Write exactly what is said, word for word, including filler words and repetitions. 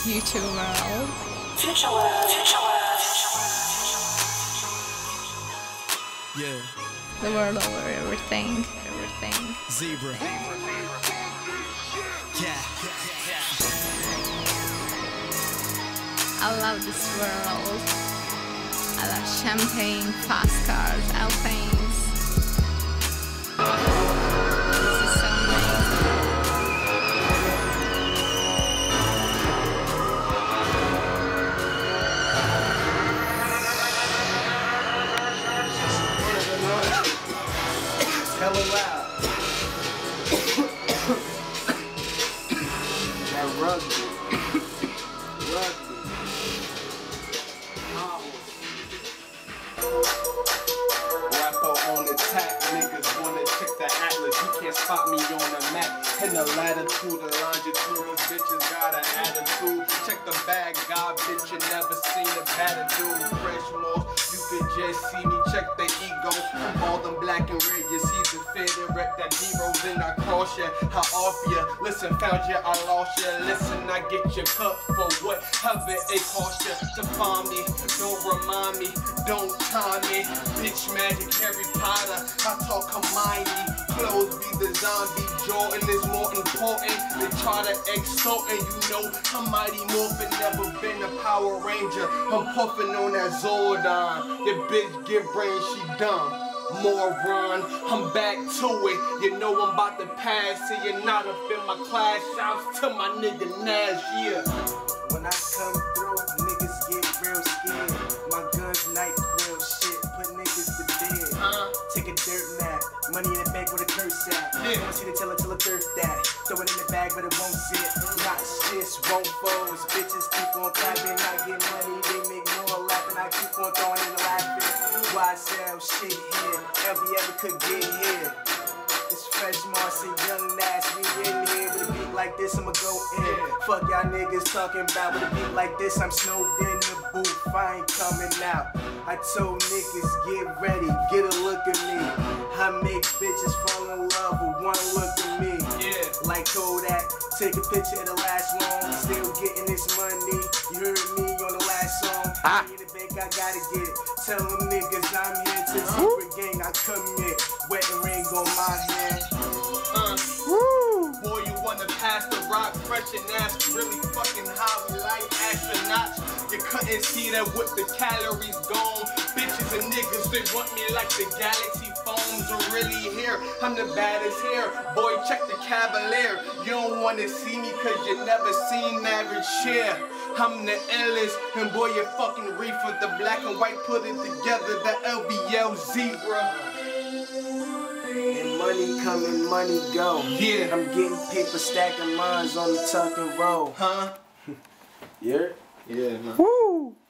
YouTube world. Future world. Future world. Yeah. The world over everything. Everything. Zebra. Yeah. I love this world. I love champagne, fast cars, Alpines. This is so amazing. Hella loud. That rugby. Rugby. Rapper on attack, niggas wanna check the atlas. You can't spot me on the map. In the latitude, the longitude, these bitches got an attitude. Check the bag, God, bitch, you never seen a better dude. Fresh moss, you could just see me check the ego. All them black and red, you see the fit and rep that hero. Then I cross ya, I off ya. Listen, found ya, I lost ya. Listen, I get your cut for whatever it cost ya to find me. Don't remind me, don't time me. Bitch magic, Harry Potter, I talk Hermione. Clothes be the zombie, Jordan is more important. They try to extort and you know I'm mighty morphin', never been a Power Ranger. I'm puffin' on that Zordon. Your bitch get brain, she dumb. Moron, I'm back to it. You know I'm about to pass, so you're not up in my class. Shouts to my nigga Nash, yeah. When I come through, niggas get real scared. My guns night real shit, put niggas to bed. Uh, Take a dirt nap, money in the bank with a curse at. Yeah. Don't see the teller till a thirst that. Throw it in the bag, but it won't sit. Not shit, won't foes. Bitches keep on clapping, I get money, they make more laughing. I keep on throwing in the laughing. Why sell shit here? L B ever could get here. It's Fresh Moss and Young Nash, we in here. With a beat like this, I'ma go in. Fuck y'all niggas talking about. With a beat like this, I'm snowed in the booth. I ain't coming out. I told niggas, get ready, get a look at me. I make bitches fall in love with one look at me. Yeah. Like Kodak, take a picture of the last long. Still getting this money. You heard me on the last song. Ah. In the bank, I gotta get it. Tell them niggas I'm here to super gang. I commit. Wet and ring on my hand. Uh. Woo. Boy, you wanna pass the rock, fresh and ass, really fucking high, we like astronauts. You couldn't see that with the calories gone. Bitches and niggas, they want me like the galaxy phones are really here. I'm the baddest here. Boy, check the Cavalier. You don't wanna see me cause you never seen average share. I'm the illest, and boy, you fucking reefer. The black and white put it together, the L B L Zebra. And money coming, money go. Yeah. I'm getting paper, stacking mines on the tuck and roll. Huh? Yeah? Yeah, man. Woo!